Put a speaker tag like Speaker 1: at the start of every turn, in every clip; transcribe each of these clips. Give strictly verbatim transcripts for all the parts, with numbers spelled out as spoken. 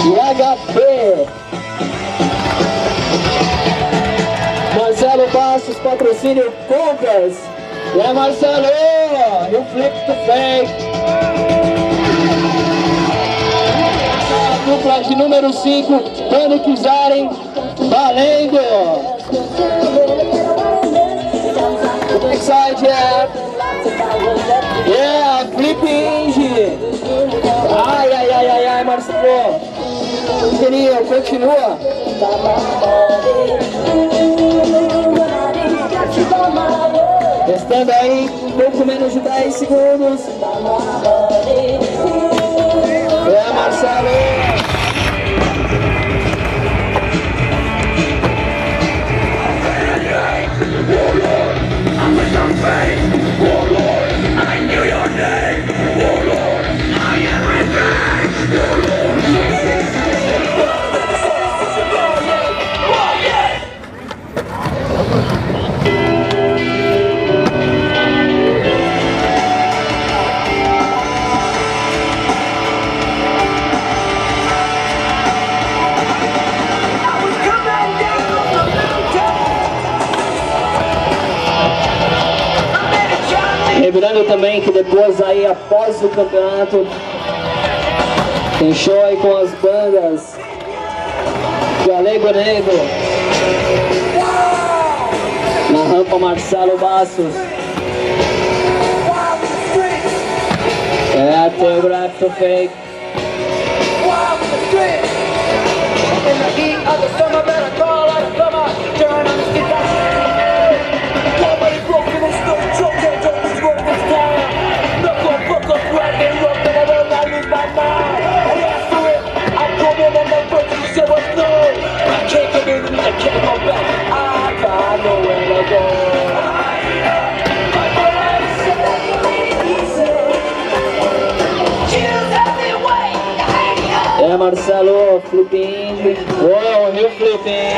Speaker 1: e H P. Marcelo Bastos, patrocínio Compras. E é Marcelo, e o flip to fake. Essa dupla de número cinco, quando quiserem, valendo. Backside, yeah. Yeah, flip hinge. Ai, ai, ai, ai, ai, Marcelo. Geninho, continua. Restando aí, pouco menos de dez segundos. É, Marcelo. Lembrando também que depois aí, após o campeonato, tem show aí com as bandas Galego Negro na rampa Marcelo Bastos. É, tem o Grab to Fake. É, Marcelo, flipping. Uou, Rio flipping.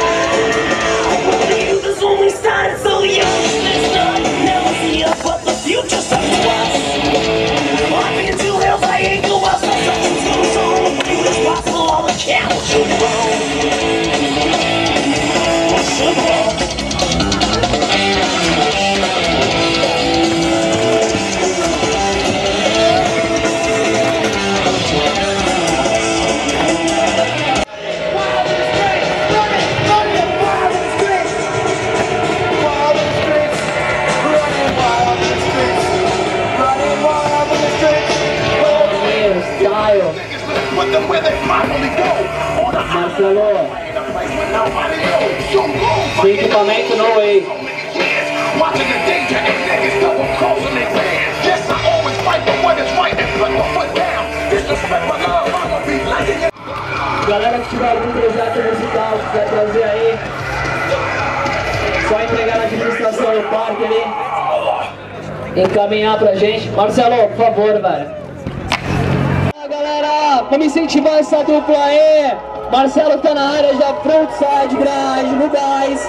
Speaker 1: Marcelo, sem equipamento no way. Galera que tiver algum projeto musical que quiser trazer aí, só entregar na administração do parque ali, encaminhar pra gente. Marcelo, por favor, velho. Galera, vamos incentivar essa dupla aí. Marcelo tá na área já, frontside, grade, no gás.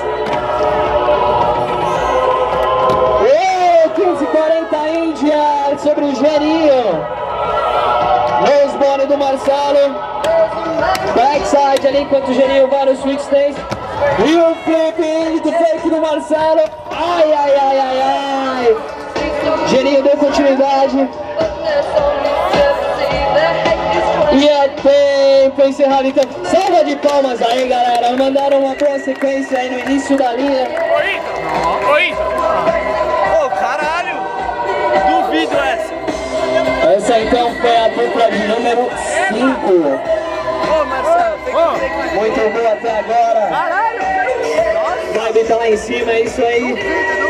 Speaker 1: Oh, quinze e quarenta Índia sobre o Geninho. Nose bone do Marcelo. Backside ali enquanto o Geninho vai no switch stance. E o flip do fake do Marcelo. Ai, ai, ai, ai, ai. Geninho deu continuidade. E é tempo encerrado, então salva de palmas aí, galera. Mandaram uma boa sequência aí no início da linha.
Speaker 2: Oi, oi. Ô, caralho, duvido essa.
Speaker 1: Essa então foi a dupla de número cinco.
Speaker 2: Ô, Marcelo, tem que...
Speaker 1: Muito boa até agora.
Speaker 2: Caralho,
Speaker 1: o vibe tá lá em cima, é isso aí.